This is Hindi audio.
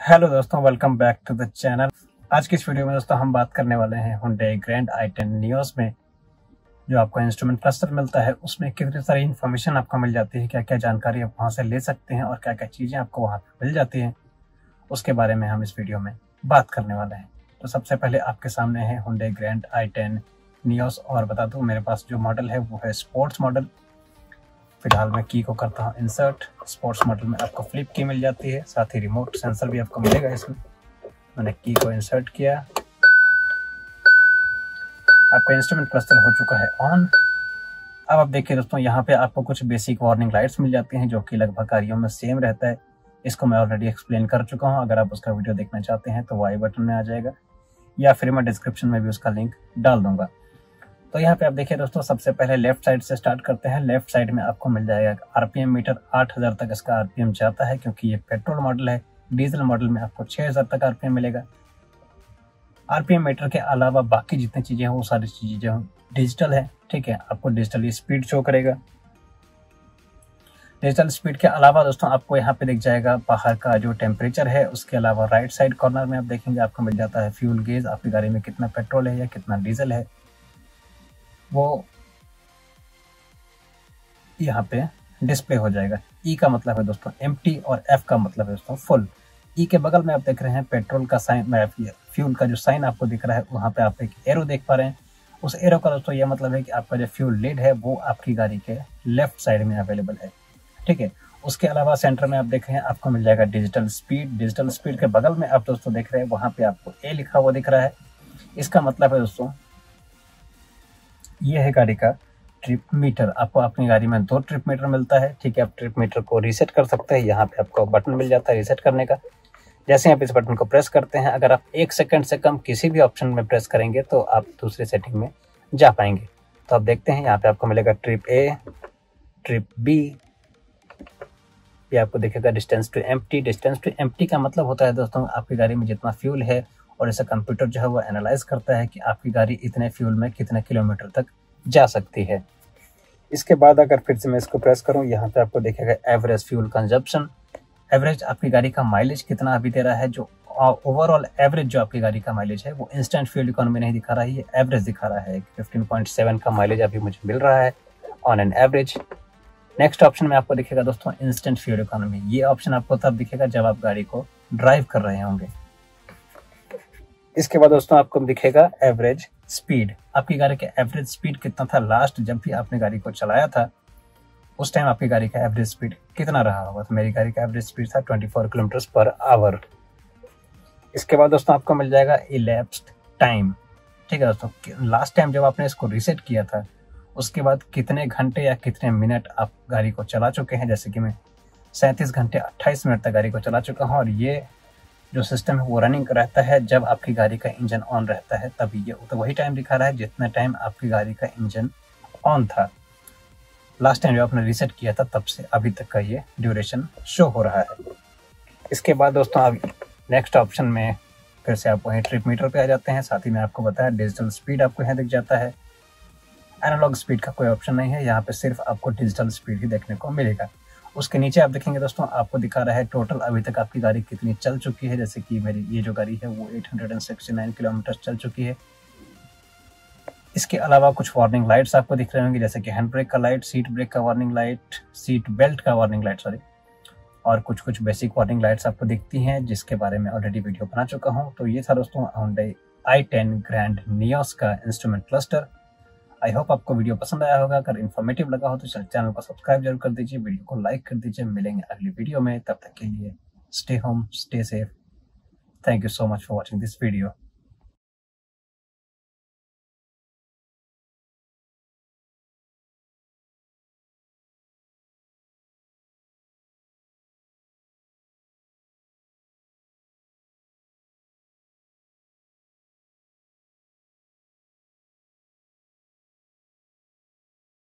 हेलो दोस्तों, welcome back to the channel. आज की इस वीडियो में दोस्तों हम बात करने वाले हैं Hyundai Grand i10 Nios में जो आपको इंस्ट्रूमेंट क्लस्टर मिलता है उसमें कितनी सारी इन्फॉर्मेशन आपको मिल जाती है, क्या क्या जानकारी आप वहां से ले सकते हैं और क्या क्या चीज़ें आपको वहां पे मिल जाती हैं, उसके बारे में हम इस वीडियो में बात करने वाले हैं। तो सबसे पहले आपके सामने है Hyundai Grand i10 Nios और बता दूँ मेरे पास जो मॉडल है वो है स्पोर्ट्स मॉडल। फिलहाल मैं की को करता हूँ इंसर्ट। स्पोर्ट्स मॉडल में आपको फ्लिप की मिल जाती है, साथ ही रिमोट सेंसर भी आपको मिलेगा इसमें। मैंने की को इंसर्ट किया, आपका इंस्ट्रूमेंट क्लस्टर हो चुका है ऑन। अब आप देखिए दोस्तों, यहाँ पे आपको कुछ बेसिक वार्निंग लाइट्स मिल जाती हैं जो कि लगभग गाड़ियों में सेम रहता है। इसको मैं ऑलरेडी एक्सप्लेन कर चुका हूँ, अगर आप उसका वीडियो देखना चाहते हैं तो वो आई बटन में आ जाएगा या फिर मैं डिस्क्रिप्शन में भी उसका लिंक डाल दूंगा। तो यहाँ पे आप देखिए दोस्तों, सबसे पहले लेफ्ट साइड से स्टार्ट करते हैं। लेफ्ट साइड में आपको मिल जाएगा आरपीएम मीटर। 8000 तक इसका आरपीएम जाता है क्योंकि ये पेट्रोल मॉडल है। डीजल मॉडल में आपको 6000 तक आरपीएम मिलेगा। आरपीएम मीटर के अलावा बाकी जितनी चीजें हैं वो सारी चीजें जो डिजिटल है, ठीक है। आपको डिजिटली स्पीड शो करेगा। डिजिटल स्पीड के अलावा दोस्तों आपको यहाँ पे दिख जाएगा बाहर का जो टेम्परेचर है। उसके अलावा राइट साइड कॉर्नर में आप देखेंगे आपको मिल जाता है फ्यूल गेज। आपकी गाड़ी में कितना पेट्रोल है या कितना डीजल है वो यहाँ पे डिस्प्ले हो जाएगा। ई का मतलब है दोस्तों एम्प्टी और एफ का मतलब है दोस्तों फुल। ई के बगल में आप देख रहे हैं पेट्रोल का साइन, फ्यूल का जो साइन आपको दिख रहा है, वहाँ पे आप एक एरो देख पा रहे हैं। उस एरो का दोस्तों यह मतलब है कि आपका जो फ्यूल लिड है वो आपकी गाड़ी के लेफ्ट साइड में अवेलेबल है, ठीक है। उसके अलावा सेंटर में आप देख रहे हैं आपको मिल जाएगा डिजिटल स्पीड। डिजिटल स्पीड के बगल में आप दोस्तों देख रहे हैं वहाँ पे आपको ए लिखा हुआ दिख रहा है। इसका मतलब है दोस्तों ये है गाड़ी का ट्रिप मीटर। आपको अपनी गाड़ी में 2 ट्रिप मीटर मिलता है, ठीक है। आप ट्रिप मीटर को रीसेट कर सकते हैं। यहाँ पे आपको बटन मिल जाता है रीसेट करने का। जैसे आप इस बटन को प्रेस करते हैं, अगर आप 1 सेकंड से कम किसी भी ऑप्शन में प्रेस करेंगे तो आप दूसरी सेटिंग में जा पाएंगे। तो आप देखते हैं यहाँ पे आपको मिलेगा ट्रिप ए, ट्रिप बी, ये आपको दिखेगा distance to empty. Distance to empty का मतलब होता है दोस्तों आपकी गाड़ी में जितना फ्यूल है, और इसे कंप्यूटर जो है वो एनालाइज करता है कि आपकी गाड़ी इतने फ्यूल में कितने किलोमीटर तक जा सकती है। इसके बाद अगर फिर से मैं इसको प्रेस करूं, यहाँ पे आपको दिखेगा एवरेज फ्यूल कंजप्शन। एवरेज आपकी गाड़ी का माइलेज कितना अभी दे रहा है। जो ओवरऑल एवरेज जो आपकी गाड़ी का माइलेज है वो इंस्टेंट फ्यूल इकोनॉमी नहीं दिखा रहा है, ये एवरेज दिखा रहा है। 15.7 का माइलेज अभी मुझे मिल रहा है on an average. Next option में आपको दिखेगा दोस्तों इंस्टेंट फ्यूल इकोनॉमी। ये ऑप्शन आपको तब दिखेगा जब आप गाड़ी को ड्राइव कर रहे होंगे। इसके बाद दोस्तों आपको दिखेगा एवरेज स्पीड। आपकी गाड़ी का एवरेज स्पीड कितना था लास्ट जब भी आपने गाड़ी को चलाया था, उस टाइम आपकी गाड़ी का एवरेज स्पीड कितना रहा होगा। तो मेरी गाड़ी का एवरेज स्पीड था 24 किलोमीटर पर आवर। इसके बाद दोस्तों आपको मिल जाएगा इलैप्स्ड टाइम, ठीक है दोस्तों। लास्ट टाइम जब आपने इसको रीसेट किया था उसके बाद कितने घंटे या कितने मिनट आप गाड़ी को चला चुके हैं। जैसे कि मैं 37 घंटे 28 मिनट तक गाड़ी को चला चुका हूँ, और ये जो सिस्टम है वो रनिंग रहता है जब आपकी गाड़ी का इंजन ऑन रहता है, तभी ये तो वही टाइम दिखा रहा है जितना टाइम आपकी गाड़ी का इंजन ऑन था। लास्ट टाइम जब आपने रीसेट किया था तब से अभी तक का ये ड्यूरेशन शो हो रहा है। इसके बाद दोस्तों अब नेक्स्ट ऑप्शन में फिर से आप वहीं ट्रिप मीटर पे आ जाते हैं। साथ ही में आपको बताया डिजिटल स्पीड आपको यहाँ दिख जाता है। एनालॉग स्पीड का कोई ऑप्शन नहीं है, यहाँ पे सिर्फ आपको डिजिटल स्पीड ही देखने को मिलेगा। उसके नीचे आप देखेंगे दोस्तों आपको दिखा रहा है टोटल अभी तक आपकी गाड़ी कितनी चल चुकी है। जैसे कि मेरी ये जो गाड़ी है वो 869 किलोमीटर चल चुकी है। इसके अलावा कुछ वार्निंग लाइट्स आपको दिख रहे होंगे, जैसे कि हैंड ब्रेक का लाइट, सीट ब्रेक का वार्निंग लाइट, सीट बेल्ट का वार्निंग लाइट, सॉरी, और कुछ बेसिक वार्निंग लाइट्स आपको दिखती हैं जिसके बारे में ऑलरेडी वीडियो बना चुका हूँ। तो ये था दोस्तों Hyundai i10 Grand Nios का इंस्ट्रूमेंट क्लस्टर। आई होप आपको वीडियो पसंद आया होगा। अगर इन्फॉर्मेटिव लगा हो तो चैनल को सब्सक्राइब जरूर कर दीजिए, वीडियो को लाइक कर दीजिए। मिलेंगे अगली वीडियो में, तब तक के लिए stay home, stay safe. Thank you so much for watching this video.